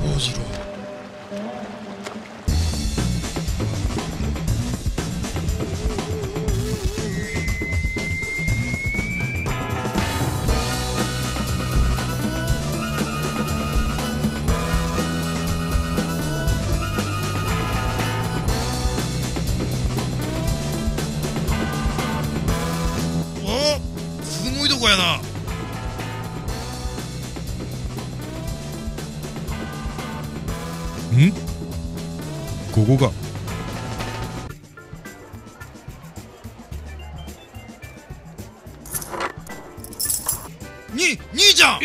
幸次郎。すごいとこやな。ここか。兄ちゃん。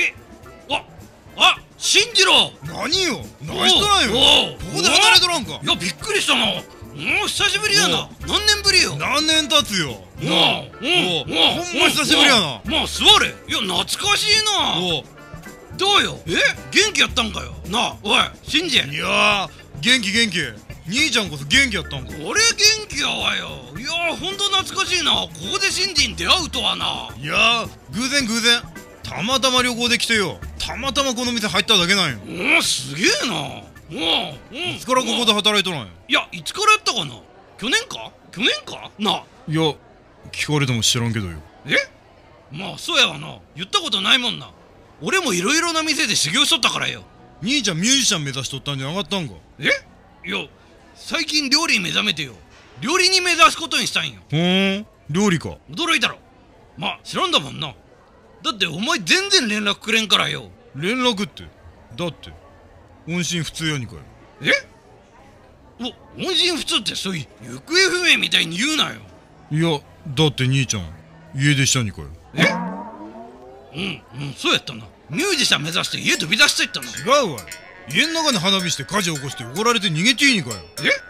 進次郎。 何よ、何しとらんよ。ここで離れとらんか。 いや、びっくりしたな。もう久しぶりやな。何年ぶりよ。 何年経つよ。 なあ、 ほんま久しぶりやな。 まあ座れ。いや、懐かしいな。どうよ。元気やったんかよ。なあ、おい、進次。 いや元気。兄ちゃんこそ元気やったんか。 俺元気やわよ。いや、ほんと懐かしいな。ここで進次に出会うとはな。 いや偶然。たまたま旅行で来てよ。たまたまこの店入っただけなんよ。 すげえな。 いつからここで働いとらんよ。 いや、いつからやったかな。去年かな。 いや聞かれても知らんけどよ。 まあそうやわな。言ったことないもんな。俺もいろいろな店で修行しとったからよ。 兄ちゃんミュージシャン目指しとったんじゃなかったんか。 いや、最近料理に目覚めてよ。料理に目指すことにしたんよ。 料理か。 驚いたろ。まあ知らんだもんな。だってお前全然連絡くれんからよ。 連絡って。だって音信不通やにかよ。 音信不通ってそういう行方不明みたいに言うなよ。 いやだって兄ちゃん家出したにかよ。 そうやったな。ミュージシャン目指して家飛び出していったな。 違うわ。家の中で花火して火事起こして怒られて逃げていいにかよ。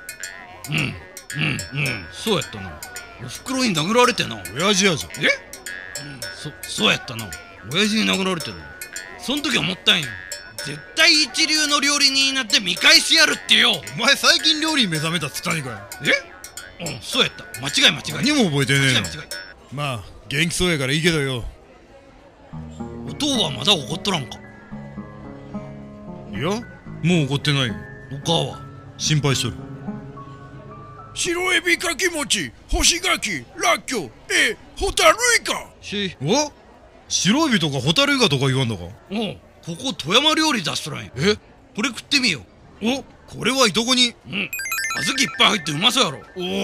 そうやったな。おふくろに殴られてな。 親父やじゃ。 そうやったな。親父に殴られてる。そん時思ったんよ。絶対一流の料理人になって見返してやるってよ。 お前最近料理に目覚めたっつったにかよ。 そうやった。間違い。 何も覚えてねえの。 間違い。 まあ元気そうやからいいけどよ。 お父はまだ怒っとらんか。 いやもう怒ってないよ。 お母は心配しとる。 白エビかき餅、干し柿、らっきょう、ホタルイカ。 白エビとかホタルイカとか言わんだか。 ここ富山料理出しとらんよ。これ食ってみよう。 これはいとこに。 小豆いっぱい入ってうまそうやろ。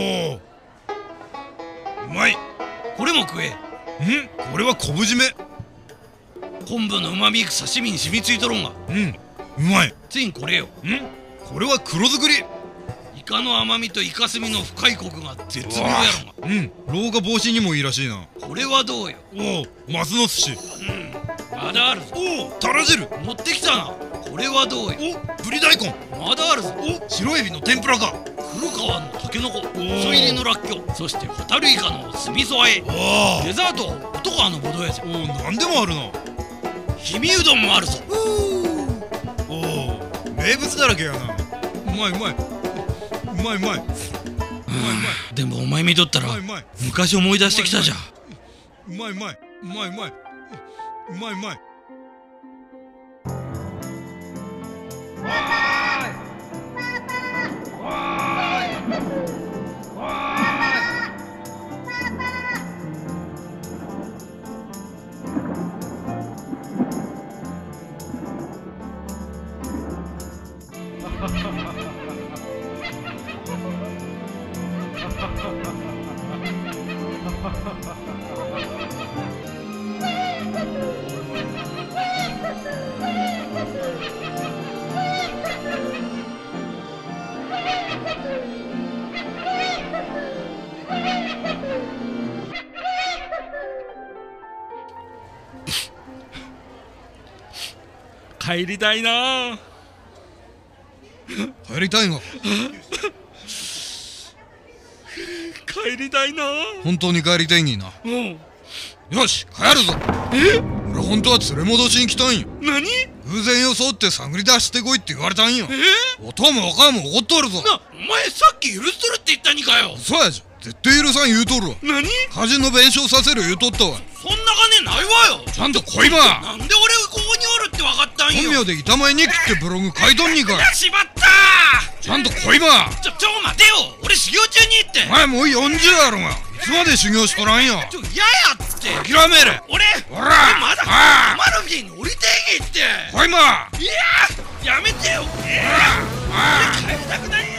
うまい。 これも食え。 これは昆布締め。 昆布のうまみ刺身に染みついとろんが。 うまい。 ついにこれよ。 これは黒作り。 イカの甘みとイカスミの深いコクが絶妙やろが。 老化防止にもいいらしいな。 これはどうよ。 マスの寿司。 まだあるぞ。 タラ汁。 持ってきたな。これはどうよ。 ぶり大根。 まだあるぞ。 白エビの天ぷらか。 黒川のタケノコ、細入りのらっきょう、そしてホタルイカの酢味噌和え。デザートは男川のボドやじゃ。 なんでもあるな。 氷見うどんもあるぞ。 名物だらけやな。うまい。 でもお前見とったら昔思い出してきたじゃ。 うまい。 帰りたいな。 帰りたいが。 帰りたいな。 本当に帰りたいにな。よし帰るぞ。俺本当は連れ戻しに来たんよ。 何？ 偶然装って探り出してこいって言われたんよ。お父もお母も怒っとるぞ。 お前さっき許しとるって言ったにかよ。 そうやじゃ。絶対許さん言うとるわ。 何？ 家人の弁償させる言うとったわ。 そんな金ないわよ。 ちゃんと来いば。 なんで俺ここにおるって分かったんんよ。 本名で板前日記ってブログ書いとんにかい。 しまったちゃんと来いま。 ちょ待てよ、俺修行中にってお前もう40やろが。いつまで修行しとらんよ。 嫌やって諦める。 俺ほらまだあマルフィに降りていけって来いま。 いややめてよ俺帰りたくないよ